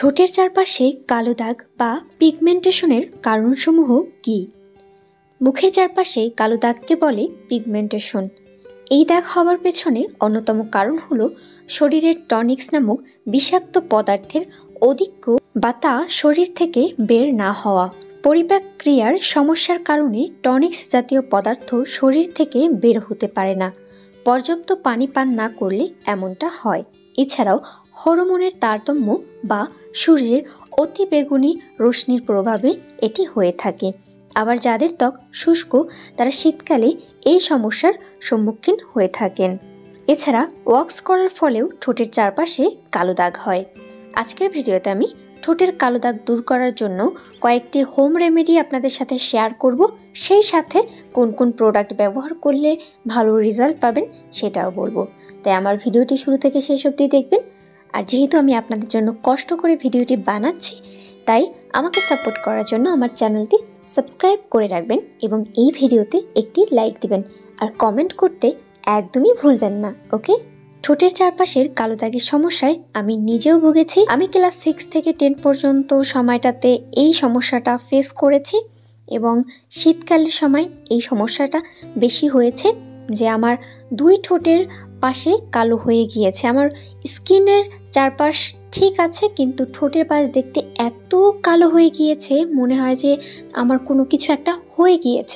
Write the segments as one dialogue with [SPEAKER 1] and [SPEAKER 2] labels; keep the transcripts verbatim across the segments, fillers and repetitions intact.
[SPEAKER 1] ঠোঁটের চারপাশে কালো দাগ বা পিগমেন্টেশনের কারণসমূহ কি? মুখের চারপাশে কালো দাগকে বলে পিগমেন্টেশন। এই দাগ হওয়ার পেছনে অন্যতম কারণ হলো শরীরের টনিক্স নামক বিষাক্ত পদার্থের অধিক্য বা তা শরীর থেকে বের না হওয়া। পরিপাক ক্রিয়ার সমস্যার কারণে টনিক্স জাতীয় পদার্থ শরীর থেকে বের হতে পারে না। পর্যাপ্ত পানি পান না করলে এমনটা হয়। এছাড়াও হরমোনের তারতম্য বা সূর্যের অতি বেগুনি রশ্মির প্রভাবে এটি হয়ে থাকে। আবার যাদের ত্বক শুষ্ক তারা শীতকালে এই সমস্যার সম্মুখীন হয়ে থাকেন। এছাড়া ওয়াক্স করার ফলেও ঠোঁটের চারপাশে কালো দাগ হয়। আজকের ভিডিওতে আমি ঠোঁটের কালো দাগ দূর করার জন্য কয়েকটি হোম রেমেডি আপনাদের সাথে শেয়ার করব, সেই সাথে কোন কোন প্রোডাক্ট ব্যবহার করলে ভালো রেজাল্ট পাবেন সেটাও বলবো। তাই আমার ভিডিওটি শুরু থেকে শেষ অবধি দেখবেন। আর যেহেতু আমি আপনাদের জন্য কষ্ট করে ভিডিওটি বানাচ্ছি, তাই আমাকে সাপোর্ট করার জন্য আমার চ্যানেলটি সাবস্ক্রাইব করে রাখবেন এবং এই ভিডিওতে একটি লাইক দিবেন আর কমেন্ট করতে একদমই ভুলবেন না। ওকে? ঠোঁটের চারপাশের কালো দাগের সমস্যায় আমি নিজেও ভুগেছি। আমি ক্লাস সিক্স থেকে টেন পর্যন্ত সময়টাতে এই সমস্যাটা ফেস করেছি এবং শীতকালের সময় এই সমস্যাটা বেশি হয়েছে যে আমার দুই ঠোঁটের পাশে কালো হয়ে গিয়েছে। আমার স্কিনের চারপাশ ঠিক আছে, কিন্তু ঠোঁটের পাশ দেখতে এত কালো হয়ে গিয়েছে মনে হয় যে আমার কোনো কিছু একটা হয়ে গিয়েছে।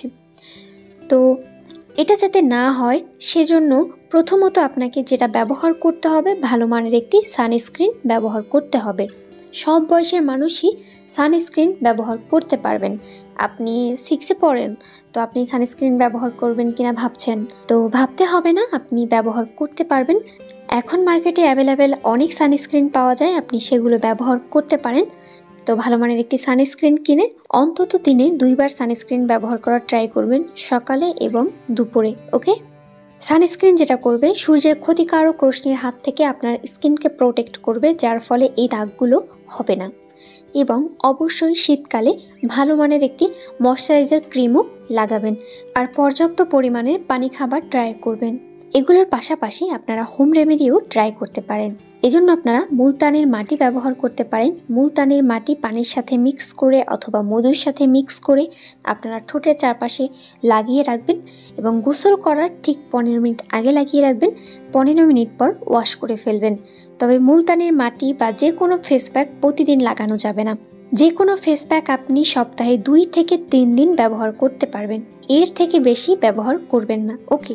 [SPEAKER 1] তো এটা যাতে না হয় সেজন্য প্রথমত আপনাকে যেটা ব্যবহার করতে হবে, ভালো মানের একটি সানস্ক্রিন ব্যবহার করতে হবে। সব বয়সের মানুষই সানস্ক্রিন ব্যবহার করতে পারবেন। আপনি সিক্সে পড়েন, তো আপনি সানস্ক্রিন ব্যবহার করবেন কিনা ভাবছেন, তো ভাবতে হবে না, আপনি ব্যবহার করতে পারবেন। এখন মার্কেটে অ্যাভেলেবেল অনেক সানস্ক্রিন পাওয়া যায়, আপনি সেগুলো ব্যবহার করতে পারেন। তো ভালো মানের একটি সানস্ক্রিন কিনে অন্তত দিনে দুইবার সানস্ক্রিন ব্যবহার করার ট্রাই করবেন, সকালে এবং দুপুরে। ওকে? সানস্ক্রিন যেটা করবে, সূর্যের ক্ষতিকারক রশ্মির হাত থেকে আপনার স্কিনকে প্রোটেক্ট করবে, যার ফলে এই দাগগুলো হবে না। এবং অবশ্যই শীতকালে ভালো মানের একটি ময়শ্চারাইজার ক্রিমও লাগাবেন আর পর্যাপ্ত পরিমাণের পানি খাবার ট্রাই করবেন। এগুলোর পাশাপাশি আপনারা হোম রেমেডিও ট্রাই করতে পারেন। এজন্য আপনারা মুলতানের মাটি ব্যবহার করতে পারেন। মুলতানের মাটি পানির সাথে মিক্স করে অথবা মধুর সাথে মিক্স করে আপনারা ঠোঁটের চারপাশে লাগিয়ে রাখবেন এবং গোসল করার ঠিক পনেরো মিনিট আগে লাগিয়ে রাখবেন। পনেরো মিনিট পর ওয়াশ করে ফেলবেন। তবে মুলতানের মাটি বা যে কোনো ফেস প্যাক প্রতিদিন লাগানো যাবে না। যে কোনো ফেস প্যাক আপনি সপ্তাহে দুই থেকে তিন দিন ব্যবহার করতে পারবেন, এর থেকে বেশি ব্যবহার করবেন না। ওকে?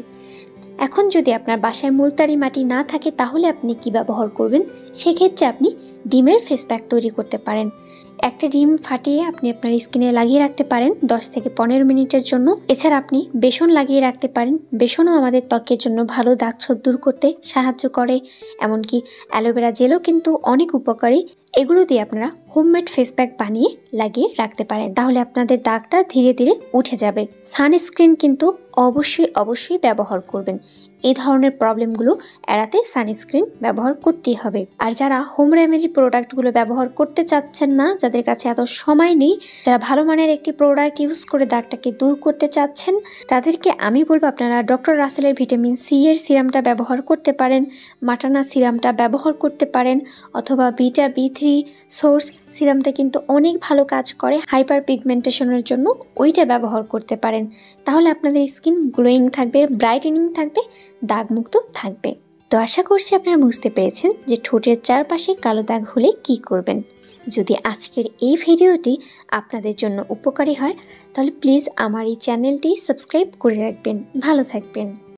[SPEAKER 1] এখন যদি আপনার বাসায় মুলতানি মাটি না থাকে তাহলে আপনি কি ব্যবহার করবেন? সেক্ষেত্রে আপনি ডিমের ফেস প্যাক তৈরি করতে পারেন। একটা ডিম ফাটিয়ে আপনি আপনার স্কিনে লাগিয়ে রাখতে পারেন দশ থেকে পনেরো মিনিটের জন্য। এছাড়া আপনি বেসন লাগিয়ে রাখতে পারেন। বেসনও আমাদের ত্বকের জন্য ভালো দাগ ছোপ দূর করতে সাহায্য করে। এমনকি অ্যালোভেরা জেলও কিন্তু অনেক উপকারী। এগুলো দিয়ে আপনারা হোমমেড ফেস প্যাক বানিয়ে লাগিয়ে রাখতে পারেন, তাহলে আপনাদের দাগটা ধীরে ধীরে উঠে যাবে। সানস্ক্রিন কিন্তু অবশ্যই অবশ্যই ব্যবহার করবেন। এই ধরনের প্রবলেমগুলো এড়াতে সানস্ক্রিন ব্যবহার করতেই হবে। আর যারা হোম রেমেডি প্রোডাক্টগুলো ব্যবহার করতে চাচ্ছেন না, যাদের কাছে এত সময় নেই, যারা ভালো মানের একটি প্রোডাক্ট ইউজ করে দাগটাকে দূর করতে চাচ্ছেন, তাদেরকে আমি বলবো আপনারা ডক্টর রাসেলের ভিটামিন সি এর সিরামটা ব্যবহার করতে পারেন, মাটানা সিরামটা ব্যবহার করতে পারেন, অথবা বিটা বি থ্রি সোর্স সিরামটা কিন্তু অনেক ভালো কাজ করে হাইপার পিগমেন্টেশনের জন্য, ওইটা ব্যবহার করতে পারেন। তাহলে আপনাদের স্কিন গ্লোয়িং থাকবে, ব্রাইটেনিং থাকবে, দাগমুক্ত থাকবে। তো আশা করছি আপনারা বুঝতে পেরেছেন যে ঠোঁটের চারপাশে কালো দাগ হলে কি করবেন। যদি আজকের এই ভিডিওটি আপনাদের জন্য উপকারী হয় তাহলে প্লিজ আমার এই চ্যানেলটি সাবস্ক্রাইব করে রাখবেন। ভালো থাকবেন।